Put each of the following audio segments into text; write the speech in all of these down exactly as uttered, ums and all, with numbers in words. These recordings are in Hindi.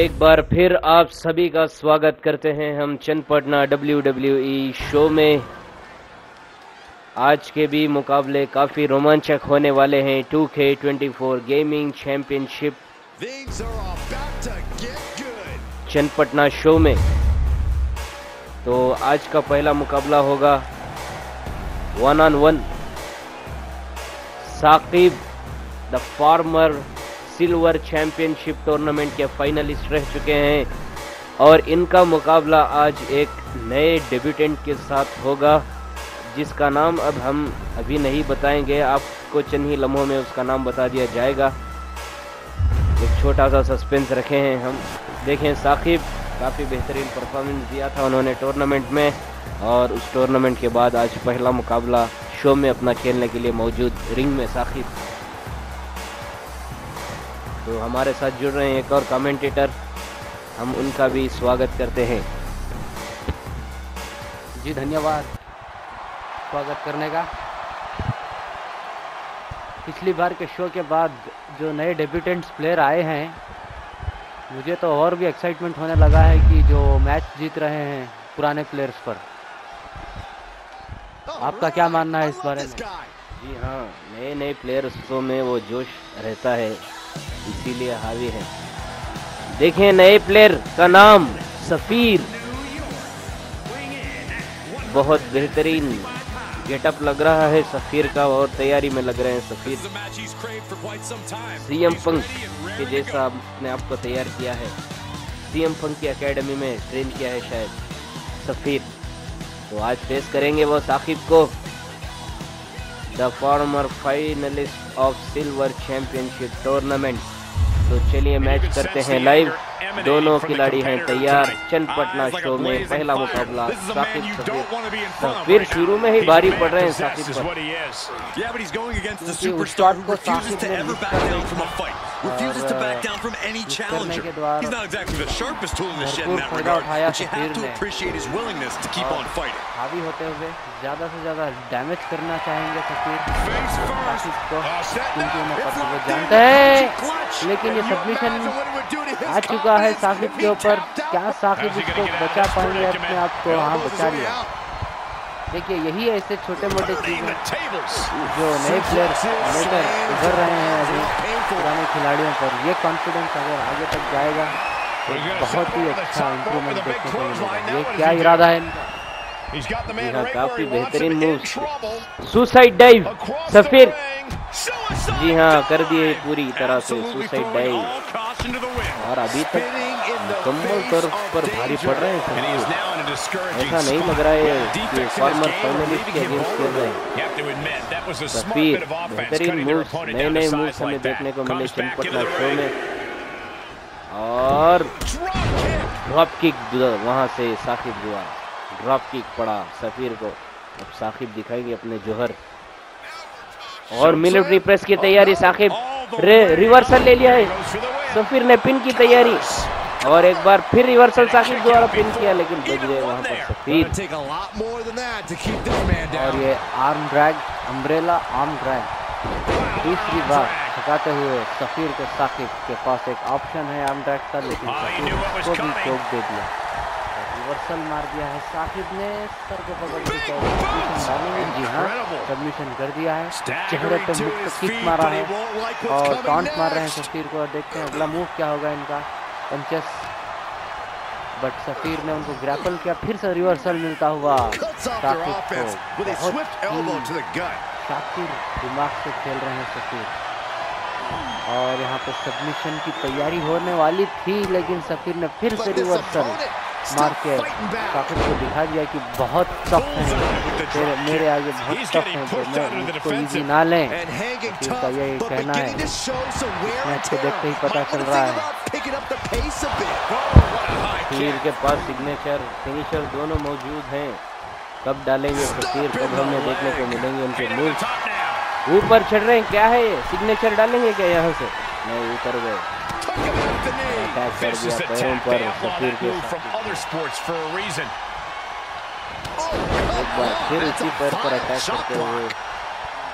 एक बार फिर आप सभी का स्वागत करते हैं हम Channapatna W W E show में। आज के भी मुकाबले काफ़ी रोमांचक होने वाले हैं। Two K twenty four gaming championship Channapatna show में। तो आज का पहला मुकाबला होगा one on one. Saqib the former silver championship tournament के फाइनलिस्ट रह चुके हैं और इनका मुकाबला आज एक नए डेब्यूटेंट के साथ होगा जिसका नाम अब हम अभी नहीं बताएंगे, आपको चंद ही लम्हों में उसका नाम बता दिया जाएगा। एक छोटा सा सस्पेंस रखे हैं हम। देखें, साकिब काफ़ी बेहतरीन परफॉर्मेंस दिया था उन्होंने टूर्नामेंट में और उस टूर्नामेंट के बाद आज पहला मुकाबला शो में अपना खेलने के लिए मौजूद रिंग में साकिब। तो हमारे साथ जुड़ रहे हैं एक और कमेंटेटर, हम उनका भी स्वागत करते हैं। जी धन्यवाद स्वागत करने का। पिछली बार के शो के बाद जो नए डेब्यूटेंट्स प्लेयर आए हैं, मुझे तो और भी एक्साइटमेंट होने लगा है कि जो मैच जीत रहे हैं पुराने प्लेयर्स पर। आपका क्या मानना है इस बारे में? जी हाँ, नए नए प्लेयर्सों में वो जोश रहता है, इसीलिए हावी है। देखें, नए प्लेयर का नाम सफीर। बहुत बेहतरीन गेटअप लग रहा है सफीर का और तैयारी में लग रहे हैं सफीर। सीएम पंक के जैसा अपने आप को तैयार किया है। सीएम पंक की एकेडमी में ट्रेन किया है शायद सफीर। तो आज फेस करेंगे वो साकिब को, the former finalist of silver championship tournament. तो चलिए मैच करते हैं लाइव। दोनों खिलाड़ी हैं तैयार। चन्नपटना शो में पहला मुकाबला साकिब सफीर। फिर शुरू में ही भारी पड़ रहे हैं साकिब पर, क्योंकि उस शॉट को साकिब ने मिस कर दी और करने के द्वारा भरपूर फायदा उठाया सफीर ने। हावी होते हुए ज्यादा से ज्यादा डैमेज करना चाहेंगे सफीर साकिब को, क्योंकि उन्हें पता वो जानते हैं। लेकिन ये सबमिशन आ चुका है साकिब के ऊपर। क्या साकिब इसको बचा पाएंगे अपने आप को? हाँ, बचा लिया। देखिए, यही ऐसे छोटे मोटे चीजें जो नए प्लेयर लेकर उभर रहे हैं अभी पुराने खिलाड़ियों पर। ये कॉन्फिडेंस अगर आगे तक जाएगा तो बहुत ही अच्छा इम्प्रूवमेंट देखने को मिलेगा। ये क्या इरादा है इनका? काफी बेहतरीन मूव। Suicide dive Safeer. जी हाँ, कर दिए पूरी तरह से सुसाइड डाइव और अभी तक मुकम्मल तौर पर भारी पड़ रहे हैं। ऐसा नहीं लग रहा है कि फॉर्मर फाइनलिस्ट के अगेंस्ट खेल रहे हैं। सफीर बेहतरीन मूव्स, नए नए मूव्स हमें देखने को मिले चन्नपटना शो में। और ड्रॉप किक वहां से साकिब हुआ, ड्रॉप किक पड़ा सफीर को। अब साकिब दिखाएंगे अपने जोहर और मिलिट्री प्रेस की तैयारी। साकिब रिवर्सल ले लिया है सफीर ने, पिन की तैयारी और एक बार फिर रिवर्सल साकिब द्वारा पिन किया, लेकिन बच गए वहां पर सफीर। और ये arm drag, umbrella arm drag दूसरी बार थकाते हुए सफीर को। साकिब के पास एक ऑप्शन है आर्म ड्रैग का, लेकिन सफीर को भी चोक दे दिया। रिवर्सल मार दिया है साकिब ने, सर को पकड़ के सबमिशन डालेंगे। जी हाँ, सबमिशन कर दिया है। चेहरे पे मुक्त किक मारा है और काउंट मार रहे हैं सफीर को। और देखते हैं अगला मूव क्या होगा इनका, पंचेस। बट सफीर ने उनको ग्रैपल किया, फिर से रिवर्सल मिलता हुआ साकिब को। बहुत शातिर दिमाग से खेल रहे हैं सफीर। और यहाँ पे सबमिशन की तैयारी होने वाली थी, लेकिन सफीर ने फिर से रिवर्सल मार के साकिब को दिखा दिया कि बहुत टफ है, मेरे आगे बहुत टफ है, तो मैं इसको इजी ना लें। इसका ये कहना है। मैच को देखते ही पता चल रहा है सफीर के पास सिग्नेचर फिनिशर दोनों मौजूद हैं। कब डालेंगे सफीर, कब हमें देखने को मिलेंगे उनके मूव। ऊपर चढ़ रहे हैं, क्या है ये? सिग्नेचर डालेंगे क्या यहाँ से? नहीं, उतर गए। अटैक कर दिया पैरों पर सफीर के साथ। एक बार फिर उसी पैर पर अटैक करते हुए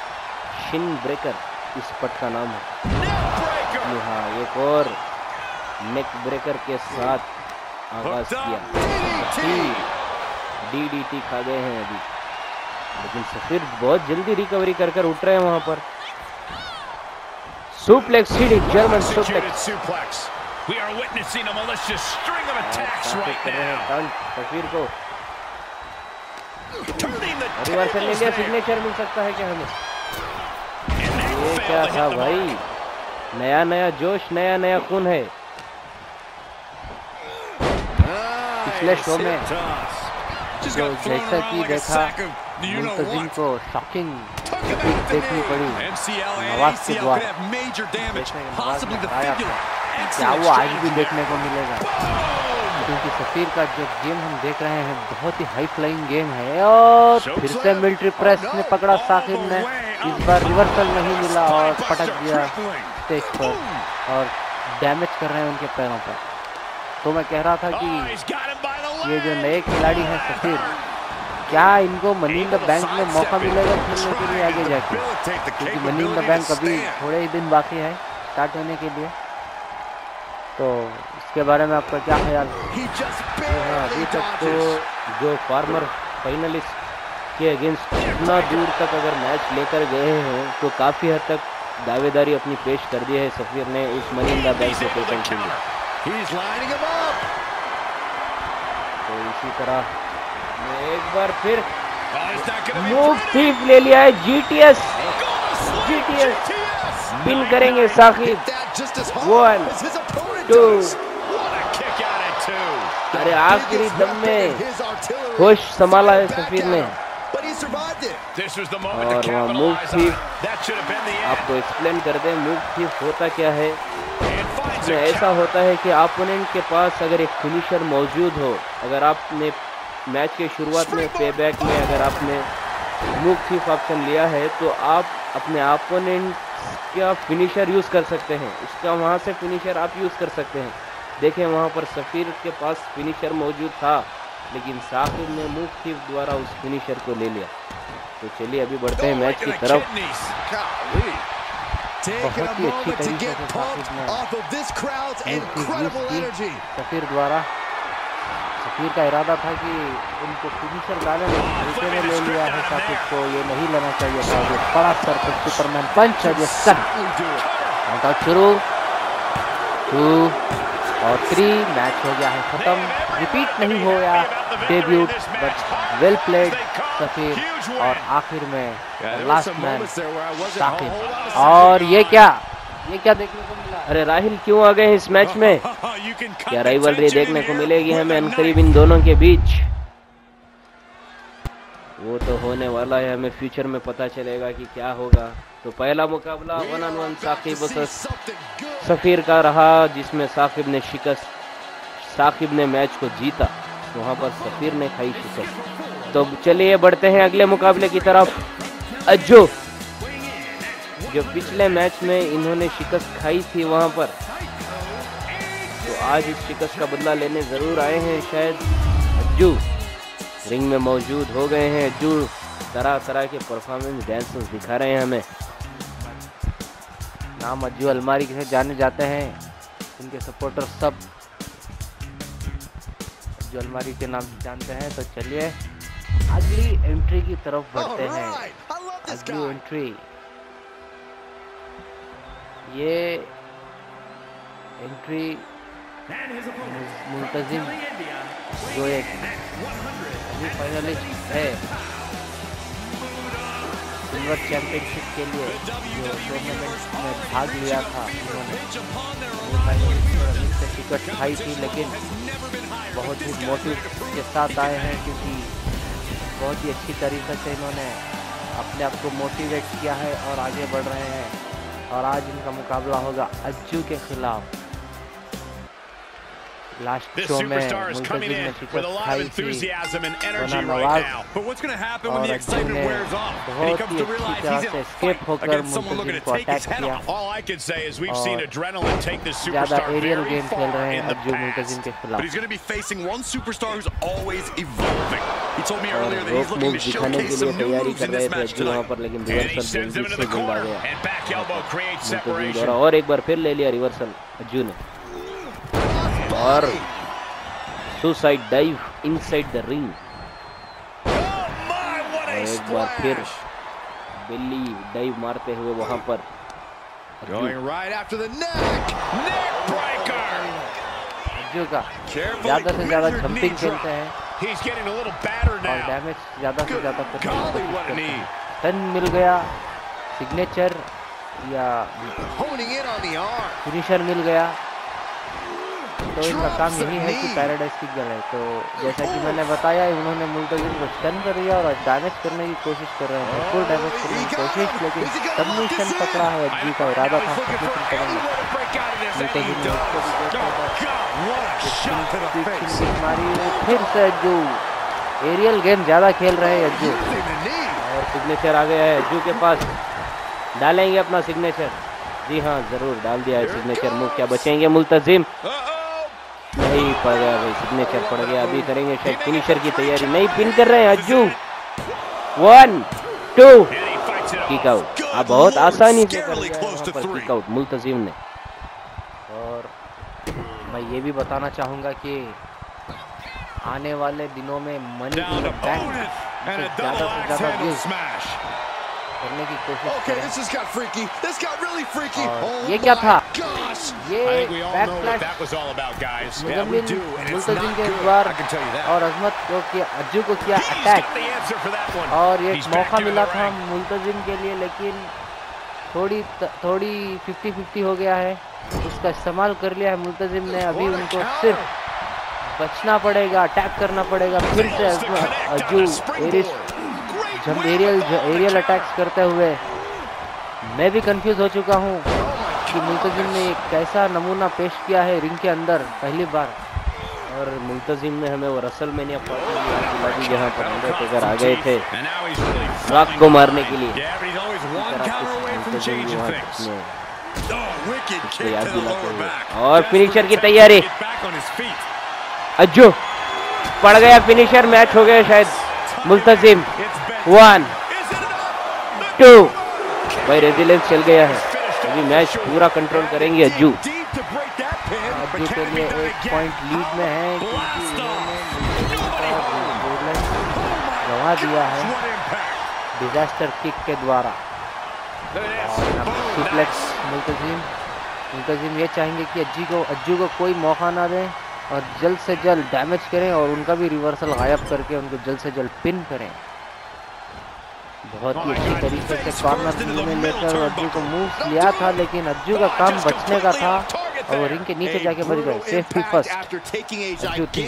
शिन ब्रेकर इस पट का नाम है। हाँ, एक और नेक ब्रेकर के साथ आगाज किया। डीडीटी खा गए हैं अभी, लेकिन सफीर बहुत जल्दी रिकवरी कर कर उठ रहे हैं वहां पर। सुप्लेक्स सीढ़ी, German suplex. We are witnessing a malicious string of attacks right now. Safeer को रिवर्सल ले लिया, सिग्नेचर मिल सकता है क्या हमें? ये क्या था भाई? नया नया जोश, नया नया खून है। पिछले शो में जो जैसा कि देखा, मुंतजिम को शॉकिंग देखनी पड़ी नवाज के द्वारा, नवाज ने हराया था। क्या वो आज भी देखने को मिलेगा? क्योंकि सफीर का जो गेम हम देख रहे हैं बहुत ही हाई फ्लाइंग गेम है। और फिर से मिलिट्री प्रेस ने पकड़ा साकिब ने, इस बार रिवर्सल नहीं मिला और पटक दिया स्टेज पर और डैमेज कर रहे हैं उनके पैरों पर। तो मैं कह रहा था कि ये जो नए खिलाड़ी हैं सफीर, क्या इनको मनी इन द बैंक में मौका मिलेगा खेलने के लिए आगे जाके? क्योंकि मनी इन द बैंक अभी थोड़े ही दिन बाकी है स्टार्ट होने के लिए। तो इसके बारे में आपका क्या ख्याल? हाँ, अभी तक तो जो फार्मर फाइनलिस्ट के अगेंस्ट इतना दूर तक अगर मैच लेकर गए हैं तो काफ़ी हद तक दावेदारी अपनी पेश कर दी है सफीर ने इस money in the bank location के लिए। तो इसी तरह एक बार फिर मूव थीप ले लिया है जीटीएस। जीटीएस पिन करेंगे साकिब। वन टू, अरे आखिरी दम में होश संभाला है सफीर ने। और वहाँ मूव थीप आपको एक्सप्लेन कर दें, मूव थीप होता क्या है? इसमें ऐसा होता है कि ओपोनेंट के पास अगर एक फिनिशर मौजूद हो, अगर आपने मैच के शुरुआत में पेबैक में अगर आपने मूव थीप ऑप्शन लिया है तो आप अपने ओपोनेंट का फिनिशर यूज़ कर सकते हैं, उसका वहाँ से फिनिशर आप यूज़ कर सकते हैं। देखें वहाँ पर सफीर के पास फिनिशर मौजूद था, लेकिन साकिब ने मूव थीप द्वारा उस फिनिशर को ले लिया। तो चलिए अभी बढ़ते हैं मैच की तरफ। बहुत ही अच्छी तरीके से साकिब ने सफीर द्वारा, सफीर का इरादा था कि उनको फिनिशर डाले, लेकिन हल्के में ले लिया है साकिब को। ये नहीं लेना चाहिए था। ये बड़ा सर पर सुपरमैन पंच है। ये सन काउंट शुरू, टू और थ्री, मैच हो गया है खत्म। रिपीट नहीं हो गया debut, but well played Safeer. और आखिर में लास्ट मैन साकिब। और ये क्या ये क्या देखने को मिला? अरे राहिल क्यों आ गए इस मैच में? क्या राइवलरी देखने को मिलेगी हमें अनकरीब इन दोनों के बीच? वो तो होने वाला है, हमें फ्यूचर में पता चलेगा कि क्या होगा। तो पहला मुकाबला one on one Saqib versus Safeer का रहा, जिसमें साकिब ने शिकस्त साकिब ने मैच को जीता, वहां पर सफीर ने खाई शिकस्त। तो चलिए बढ़ते हैं अगले मुकाबले की तरफ। अज्जू, जो पिछले मैच में इन्होंने शिकस्त खाई थी वहां पर, तो आज इस शिकस्त का बदला लेने जरूर आए हैं शायद। अज्जू रिंग में मौजूद हो गए हैं। अज्जू तरह तरह के परफॉर्मेंस डांसेस दिखा रहे हैं हमें। नाम अज्जू अलमारी से जाने जाते हैं इनके सपोर्टर सब अज्जू अलमारी के नाम से जानते हैं। तो चलिए अगली एंट्री की तरफ बढ़ते हैं। अगली एंट्री, ये एंट्री मुंतजिम जो एक फाइनलिस्ट है सिल्वर चैंपियनशिप के लिए, जो टूर्नामेंट में भाग लिया था, उन्होंने फाइनलिस्ट से टिकट खाई थी, लेकिन बहुत ही मोटिव के साथ आए हैं, क्योंकि बहुत ही अच्छी तरीके से इन्होंने अपने आप को मोटिवेट किया है और आगे बढ़ रहे हैं। और आज इनका मुकाबला होगा अज्जू के खिलाफ। लास्ट शो में मुंतजिम ने शिकस्त खाई थी वरना नवाज, और अज्जू ने बहुत ही अच्छी तरह से एस्केप होकर मुंतजिम को अटैक किया और ज़्यादा एरियल गेम खेल रहे हैं अज्जू मुंतजिम के खिलाफ। और रोक मूव दिखाने के लिए तैयारी कर रहे थे अज्जू वहाँ पर, लेकिन रिवर्सल बेंजी से गेंद आ गया मुंतजिम द्वारा। और एक बार फिर ले लिया रिवर्सल अज्जू ने। और suicide dive inside the ring. एक बार फिर बिल्ली डाइव मारते हुए वहां पर अज्जू का ज्यादा से ज्यादा जंपिंग खेलते हैं और डैमेज ज्यादा से ज्यादा करते हैं। टर्न मिल गया, सिग्नेचर या फिनिशर मिल गया, तो इनका काम यही है कि पैराडाइज किक गए। तो जैसा कि मैंने बताया, उन्होंने मुल्तजिम को स्टन कर दिया और डैमेज करने की कोशिश कर रहे हैं, फुल डैमेज करने की कोशिश, लेकिन सबमिशन पकड़ा है। अज्जू का इरादा था सबमिशन पकड़ने, मारी फिर से अज्जू। एरियल गेम ज्यादा खेल रहे हैं अज्जू और सिग्नेचर आ गया है अज्जू के पास। डालेंगे अपना सिग्नेचर? जी हाँ, जरूर डाल दिया है सिग्नेचर मूव। क्या बचेंगे मुल्तजिम? नहीं पड़ गया भाई, सिग्नेचर पड़ गया। अभी करेंगे शायद फिनिशर की तैयारी, नहीं पिन कर रहे हैं Ajju. One two kick out. अब बहुत आसानी से कर दिया वहां पर किक आउट मुल्तजिम ने। और मैं ये भी बताना चाहूंगा कि आने वाले दिनों में मनी इन द बैंक ज्यादा से ज्यादा व्यूज करने की कोशिश करें। और ये क्या था? ये बैकफ्लैश मुल्तजिम के द्वार और अजमत को किया, अज्जू को किया अटैक, और ये मौका मिला था मुल्तजिम के लिए, लेकिन थोड़ी थोड़ी फिफ्टी फिफ्टी हो गया है, उसका इस्तेमाल कर लिया है मुल्तजिम ने। अभी उनको सिर्फ बचना पड़ेगा, अटैक करना पड़ेगा फिर से। अज्जू एरिस जब एरियल एरियल अटैक्स करते हुए मैं भी कंफ्यूज हो चुका हूँ कि मुल्तजिम ने एक कैसा नमूना पेश किया है रिंग के अंदर पहली बार। और मुल्तजिम ने हमें वो रसलमेनिया पार्टी दिला दी जहाँ पर अंडरटेकर आ गए थे रॉक को मारने के लिए। याद दिलाते हुए और फिनिशर की तैयारी। अज्जू पड़ गया फिनिशर, मैच हो गया शायद मुल्तजिम। वन टू भाई, रेजिलेंस चल गया है। अभी मैच पूरा कंट्रोल करेंगे अज्जू। अज्जू के लिए एक पॉइंट लीड में है क्योंकि उन्होंने गंवा दिया है डिजास्टर किक के द्वारा। सुप्लेक्स मुल्तजिम मुल्तजिम ये चाहेंगे कि अज्जू को अज्जू को कोई मौका ना दें और जल्द से जल्द डैमेज करें और उनका भी रिवर्सल गायब करके उनको जल्द से जल्द पिन करें। बहुत ही अच्छी तरीके से कॉर्नर में लेकर अज्जू को मूव लिया था, लेकिन अज्जू का काम बचने का था और वो रिंग के नीचे जाके बच गए। सेफ्टी फर्स्ट अज्जू थी।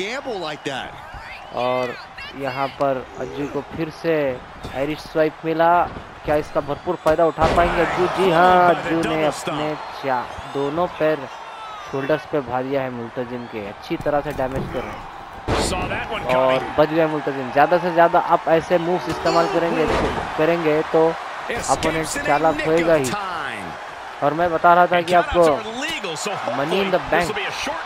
और यहाँ पर अज्जू को फिर से आयरिश स्वाइप मिला। क्या इसका भरपूर फायदा उठा पाएंगे अज्जू? जी हाँ, अज्जू ने अपने चा दोनों पैर शोल्डर्स पे भा दिया है मुल्तजिम के, अच्छी तरह से डैमेज कर रहे हैं और बच गए मुल्तजिम। ज्यादा से ज्यादा आप ऐसे मूव्स इस्तेमाल करेंगे करेंगे तो अपोनेंट चालाक होएगा ही। और मैं बता रहा था कि आपको मनी इन द बैंक में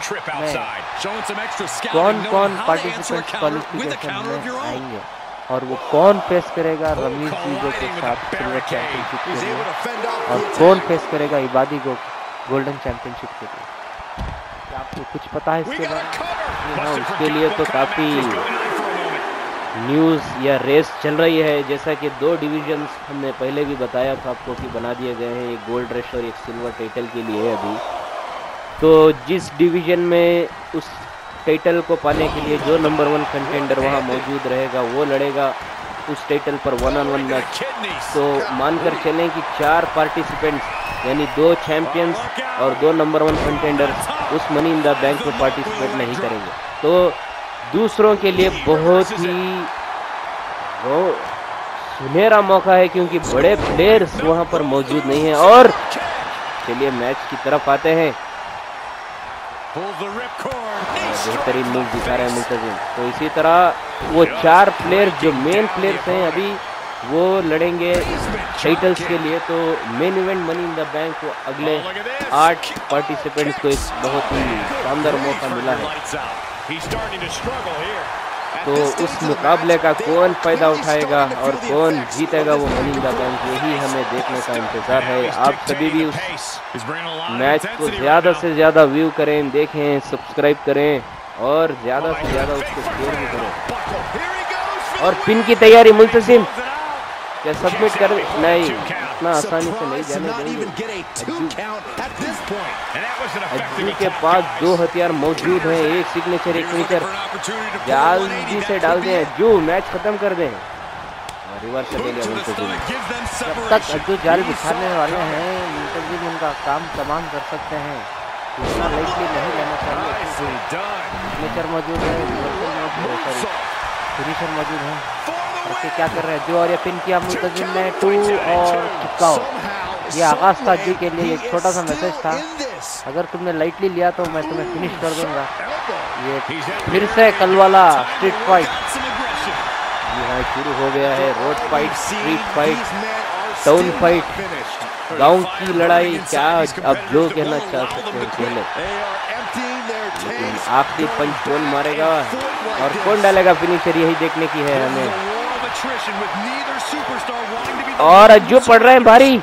कौन कौन पार्टिसिपेंट क्वालिफिकेशन में आएंगे और वो कौन फेस करेगा रमीज जीजो के साथ सिल्वर चैंपियनशिप के लिए, और कौन फेस करेगा इबादी को गोल्डन चैंपियनशिप के लिए। आपको कुछ पता है इसके बारे में? हाँ, उसके लिए तो काफ़ी न्यूज़ या रेस चल रही है। जैसा कि दो डिविजन्स हमने पहले भी बताया था आपको कि बना दिए गए हैं, एक गोल्ड रश और एक सिल्वर टाइटल के लिए अभी। तो जिस डिवीजन में उस टाइटल को पाने के लिए जो नंबर वन कंटेंडर वहाँ मौजूद रहेगा वो लड़ेगा उस टाइटल पर वन ऑन वन मैच। तो मानकर चलें कि चार पार्टिसिपेंट्स यानी दो चैंपियंस और दो नंबर वन कंटेंडर्स उस मनी इन द बैंक में पार्टिसिपेट नहीं करेंगे। तो दूसरों के लिए बहुत ही वो सुनहरा मौका है क्योंकि बड़े प्लेयर्स वहां पर मौजूद नहीं हैं। और चलिए मैच की तरफ आते हैं। बेहतरीन मूव दिखा रहे हैं मुल्तजिम। तो इसी तरह वो चार प्लेयर जो मेन प्लेयर्स हैं अभी वो लड़ेंगे टाइटल्स के लिए। तो main event money in the bank को अगले आठ पार्टिसिपेंट्स को एक बहुत ही शानदार मौका मिला है। तो उस मुकाबले का कौन फायदा उठाएगा और कौन जीतेगा वो मनी इन द बैंक, यही हमें देखने का इंतजार है। आप सभी भी उस मैच को ज़्यादा से ज़्यादा व्यू करें, देखें, सब्सक्राइब करें और ज़्यादा से ज़्यादा उसको शेयर भी करें। और पिन की तैयारी मुल्तजिम क्या सबमिट कर नहीं, इतना आसानी से नहीं जाने देंगे। अज्जू के पास दो हथियार मौजूद हैं, एक सिग्नेचर एक फिनिशर, जल्दी से डाल दें अज्जू, मैच खत्म कर दें। रिवर्स ले लिया मुल्तजिम। जब तक अज्जू जाल बिछाने वाले हैं मुल्तजिम उनका काम तमाम कर सकते हैं, इतना लाइटली नहीं लेना चाहिए। सिग्नेचर मौजूद है, फिनिशर मौजूद है, और क्या कर रहे हैं जो, और ये पिन किया मुल्तजिम ने, टू और चिपकाओ। ये आगाज था अज्जू के लिए, एक छोटा सा मैसेज था, अगर तुमने लाइटली लिया तो मैं तुम्हें फिनिश कर दूंगा। ये फिर से कल वाला स्ट्रीट फाइट यहाँ शुरू हो गया है, road fight, street fight, town fight, गांव की लड़ाई, क्या अब जो कहना चाह सकते हैं पहले। लेकिन आखिरी पंच कौन मारेगा और कौन डालेगा फिनिशर, यही देखने की है हमें। और अज्जू पड़ रहे हैं भारी,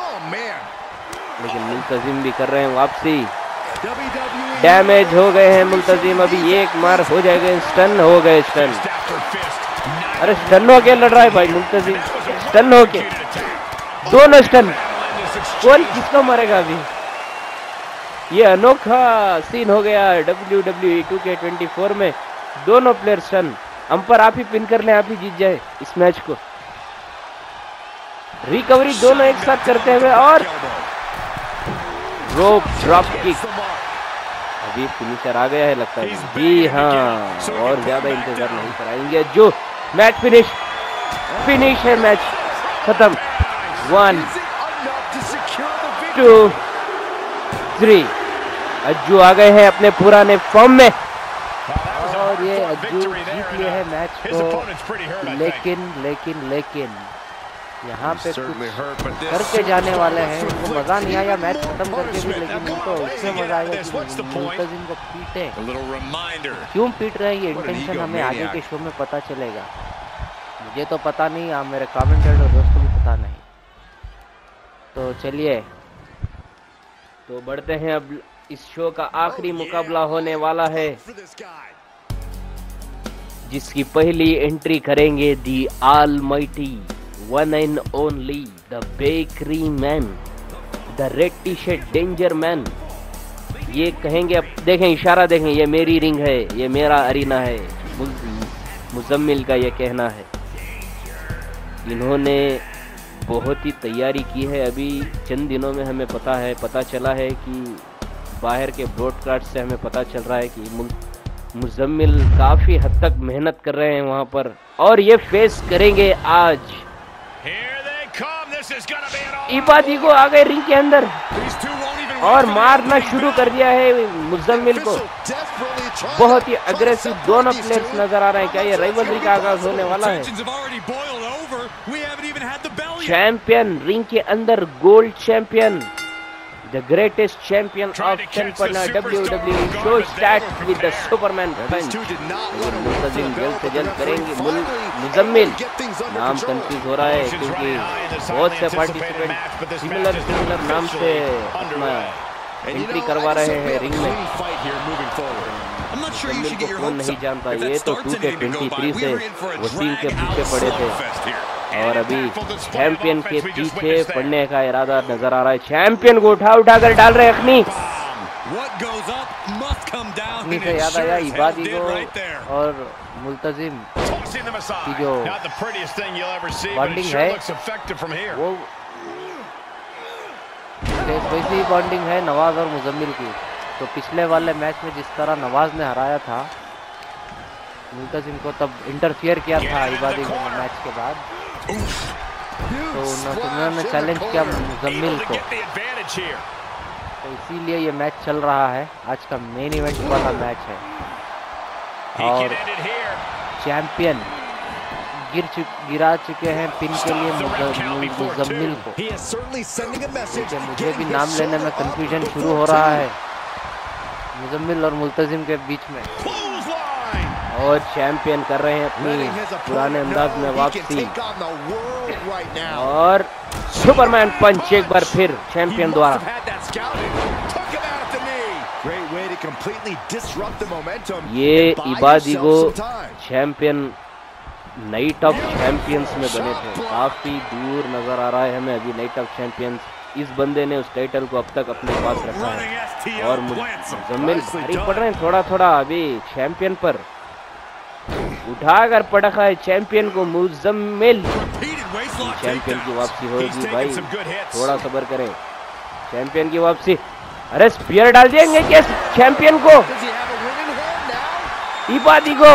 लेकिन मुल्तजिम भी कर रहे हैं वापसी, डैमेज हो गए हैं मुल्तजिम। अभी एक मार हो जाएगा, स्टन हो गए, स्टन। अरे स्टन हो के लड़ रहा है भाई मुल्तजिम, स्टन हो के, दोनों स्टन, कौन किसको मारेगा अभी। ये अनोखा सीन हो गया W W E two K twenty four में, दोनों प्लेयर स्टन। अंपर आप ही पिन कर ले, आप ही जीत जाए इस मैच को। रिकवरी दोनों एक साथ करते हुए और रोप ड्रॉप किक, अभी फिनिशर आ गया है लगता है। जी हाँ, और ज्यादा इंतजार नहीं कराएंगे जो, मैच फिनिश, फिनिश है, मैच खत्म। वन टू थ्री, अज्जू आ गए हैं अपने पुराने फॉर्म में और ये अज्जू जीत लिए है मैच को। लेकिन लेकिन लेकिन यहाँ पे कुछ करके जाने वाले हैं, उनको मजा नहीं आया मैच खत्म करके भी, लेकिन उनको उससे मजा आएगा कि मुल्तजिम को पीटे। क्यों पीट रहे हैं ये इंटेंशन हमें आगे के शो में पता चलेगा, मुझे तो पता नहीं, आप मेरे कमेंटेटर और दोस्तों को भी पता नहीं। तो चलिए, तो बढ़ते हैं, अब इस शो का आखिरी मुकाबला होने वाला है, जिसकी पहली एंट्री करेंगे the almighty one and only the bakery man, the red T shirt danger man. ये कहेंगे, अब देखें इशारा देखें, ये मेरी रिंग है, ये मेरा अरीना है, मुजम्मिल का ये कहना है। इन्होंने बहुत ही तैयारी की है, अभी चंद दिनों में हमें पता है, पता चला है कि बाहर के ब्रॉडकास्ट से हमें पता चल रहा है कि मुजम्मिल काफ़ी हद तक मेहनत कर रहे हैं वहाँ पर, और ये फेस करेंगे आज इबादी को। आ गए रिंग के अंदर और मारना शुरू कर दिया है मुजम्मिल को, बहुत ही अग्रेसिव दोनों प्लेयर्स नजर आ रहे हैं। क्या ये राइवलरी का आगाज होने वाला है? चैंपियन रिंग के अंदर, gold champion, the greatest champion of champion W W E show start with the superman punch. मुल्तजिम जल्द से जल्द करेंगे, मुजम्मिल नाम कंफ्यूज हो रहा है क्योंकि बहुत से पार्टिसिपेंट सिमिलर सिमिलर नाम से अपना एंट्री करवा रहे हैं रिंग में। मुजम्मिल को कौन नहीं जानता, ये तो टू के ट्वेंटी थ्री से वसीम के पीछे पड़े थे और अभी चैंपियन के पीछे पड़ने का इरादा नजर आ रहा है। चैंपियन को उठा उठा कर डाल रहे अखनी, अखनी से याद आया इबादी को और मुल्तजिम की जो बॉन्डिंग है वो वैसी बॉन्डिंग है नवाज और मुजम्मिल की। तो पिछले वाले मैच में जिस तरह नवाज ने हराया था मुल्तजिम को, तब इंटरफियर किया था इबादी ने मैच के बाद, तो उन्होंने चैलेंज किया मुजम्मिल को, तो इसीलिए ये मैच चल रहा है। आज का मेन इवेंट वाला मैच है और चैंपियन गिर चुक, गिरा चुके हैं पिन के लिए मुजम्मिल को। तो मुझे भी नाम लेने में कंफ्यूजन शुरू हो रहा है मुजम्मिल और मुल्तजिम के बीच में, और चैंपियन कर रहे हैं अपनी पुराने अंदाज में वापसी और सुपरमैन पंच एक बार फिर चैंपियन द्वारा। ये Ibad ego champion night of champions में बने थे, काफी दूर नजर आ रहा है हमें अभी नाइट ऑफ चैंपियंस। इस बंदे ने उस टाइटल को अब तक अपने पास रखा है और मुजम्मिल भारी पड़ रहे हैं थोड़ा थोड़ा अभी चैंपियन पर, उठाकर पटका है चैंपियन को मुजम्मिल। चैंपियन की वापसी होगी भाई, थोड़ा सब्र करें, चैंपियन की वापसी। अरे स्पीयर डाल देंगे क्या चैंपियन को? इबाद ईगो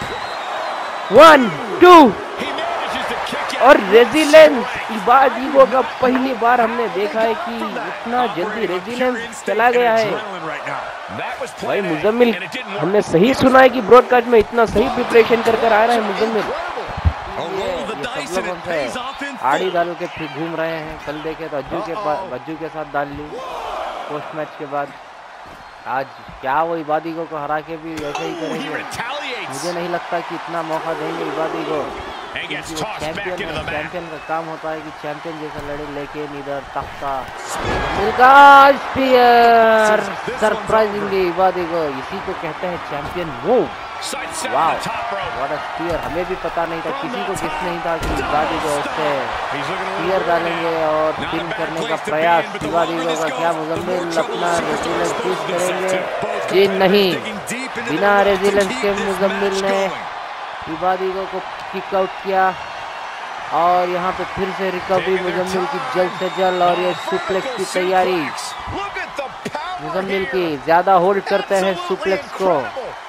वन टू और रेजिलेंस। इबाद ईगो का पहली बार हमने देखा है कि इतना जल्दी रेजिलेंस चला गया है भाई। मुजम्मिल, हमने सही सुना है कि ब्रॉडकास्ट में इतना सही प्रिपरेशन कर कर आ रहा है मुजम्मिल। ये, ये सब लोग उनसे आड़ी डाल के फिर घूम रहे हैं। कल देखे तो अज्जू के पास अज्जू के साथ डाल ली पोस्ट मैच के बाद। आज क्या वो इबाद ईगो को हरा के भी ऐसे ही करेंगे? मुझे नहीं लगता कि इतना मौका देंगे इबाद ईगो, क्योंकि वो चैंपियन है। चैंपियन का काम होता है कि चैंपियन जैसा लड़े, लेकिन इधर तख्ता मिलका स्पीयर सरप्राइजिंगली इबाद ईगो, इसी को कहते हैं चैंपियन मूव। वाह व्हाट अ स्पीयर, हमें भी पता नहीं था, किसी को किस नहीं था कि इबाद ईगो उससे स्पीयर डालेंगे और पिन करने का प्रयास इबाद ईगो का। क्या मुजम्मिल अपना रेजिलेंस यूज करेंगे? जी नहीं, बिना रेजिलेंस के मुजम्मिल ने इबाद ईगो को किक आउट किया और यहाँ पे फिर से रिकवरी मुजम्मिल की जल्द से जल्द। और ये सुप्लेक्स की तैयारी मुजम्मिल की, ज्यादा होल्ड करते हैं सुप्लेक्स को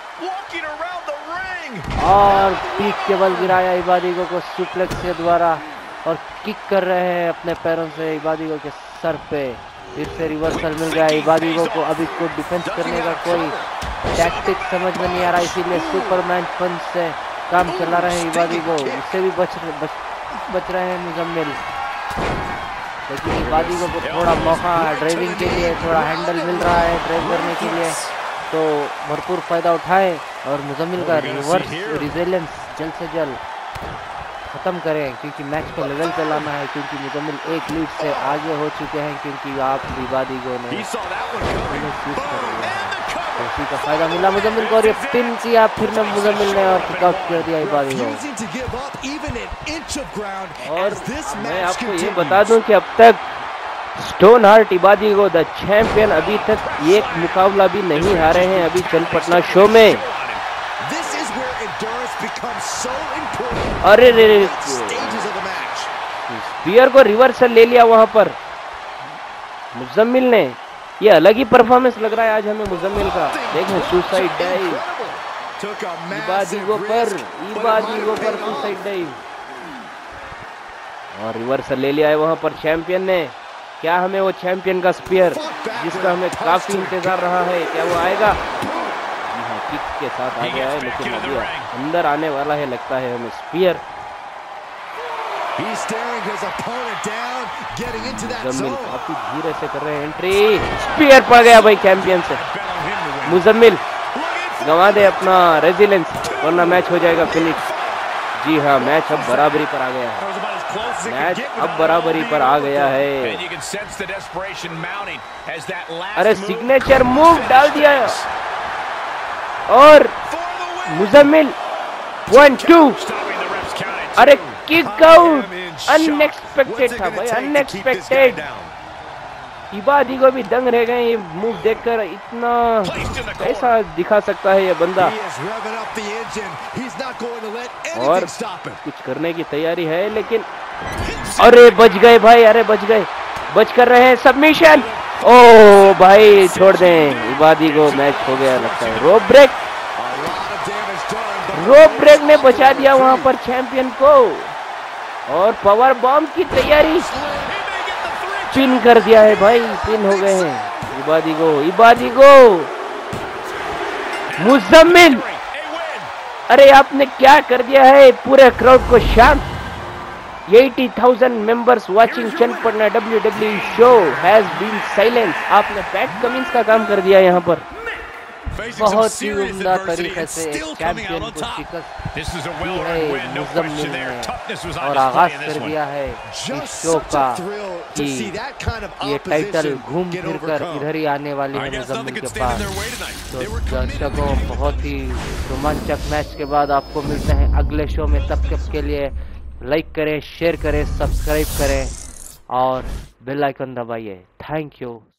और पीक के बल गिराया इबाद ईगो को सुप्लेक्स के द्वारा और किक कर रहे हैं अपने पैरों से इबाद ईगो के सर पे। फिर से रिवर्सल मिल गया इबाद ईगो को। अब इसको डिफेंस करने का कोई टैक्टिक समझ में नहीं आ रहा, इसीलिए सुपरमैन पंच से काम चला रहे हैं इबाद ईगो। इससे भी बच बच, बच रहे हैं मुजम्मिल, लेकिन इबाद ईगो को थोड़ा मौका ड्राइविंग के लिए, थोड़ा हैंडल मिल रहा है ड्राइव करने के लिए, तो भरपूर फायदा उठाए और मुजम्मिल का रिवर्स रेजिलेंस जल्द से जल्द ख़त्म करें, क्योंकि मैच को लेवल पे लाना है। क्योंकि मुजम्मिल एक लीड से आगे हो चुके हैं, क्योंकि आप इबाद ईगो ने तो उसी का फायदा मिला मुजम्मिल को और ये पिन किया फिर ने मुजम्मिल ने और किक आउट कर दिया इबाद ईगो। और मैं आपको ये बता दूं कि अब तक stone heart Ibad ego the champion अभी तक एक मुकाबला भी नहीं हारे हैं अभी चलपटना शो में। अरे रे रे स्पीयर को रिवर्सल ले लिया वहां पर मुजम्मिल ने। ये अलग ही परफॉर्मेंस लग रहा है आज हमें मुजम्मिल का। देखें सुसाइड डाइव इबाद ईगो पर, इबाद ईगो पर सुसाइड डाइव और रिवर्सल ले लिया है वहां पर चैंपियन ने। क्या हमें वो चैंपियन का स्पीयर जिसका हमें काफी इंतजार रहा है, क्या वो आएगा? हाँ, किक के साथ आ गया है, लेकिन अभी अंदर आने वाला है लगता है हमें स्पीयर। मुजम्मिल काफी धीरे से कर रहे हैं एंट्री, स्पीयर पड़ गया भाई चैंपियन से। मुजम्मिल गंवा दे अपना रेजिलेंस वरना मैच हो जाएगा फिनिश। जी हाँ, मैच अब बराबरी पर आ गया है, मैच अब बराबरी पर आ गया है। अरे सिग्नेचर मूव डाल दिया और मुजम्मिल वन टू। अरे किक आउट अनएक्सपेक्टेड था भाई, अनएक्सपेक्टेड। इबाद ईगो भी दंग रह गए ये मूव देखकर, इतना कैसा दिखा सकता है ये बंदा। और कुछ करने की तैयारी है लेकिन अरे बच गए भाई, अरे बच गए, बच कर रहे हैं सबमिशन। ओ भाई छोड़ दें, इबाद ईगो मैच हो गया लगता है। रोप ब्रेक, रोप ब्रेक ने बचा दिया वहां पर चैंपियन को और पावर बॉम्ब की तैयारी, पिन कर दिया है भाई, पिन हो गए हैं इबाद ईगो। इबाद ईगो मुजम्मिल, अरे आपने क्या कर दिया है पूरे क्राउड को शांत। अस्सी हज़ार मेंबर्स वाचिंग चलपटना W W E show has been silence. आपने पैट कमिंस का काम कर दिया यहाँ पर। बहुत ही उम्दा तरीके से एक चैंपियन को शिकस्त दी है मुजम्मिल ने और आगाज कर दिया है इस शो का कि ये टाइटल घूम फिर कर इधर ही आने वाली है मुजम्मिल के पास। तो दर्शकों, बहुत ही रोमांचक मैच के बाद आपको मिलते हैं अगले शो में। तब तक के लिए लाइक करें, शेयर करें, सब्सक्राइब करें और बेल आइकन दबाइए। Thank you.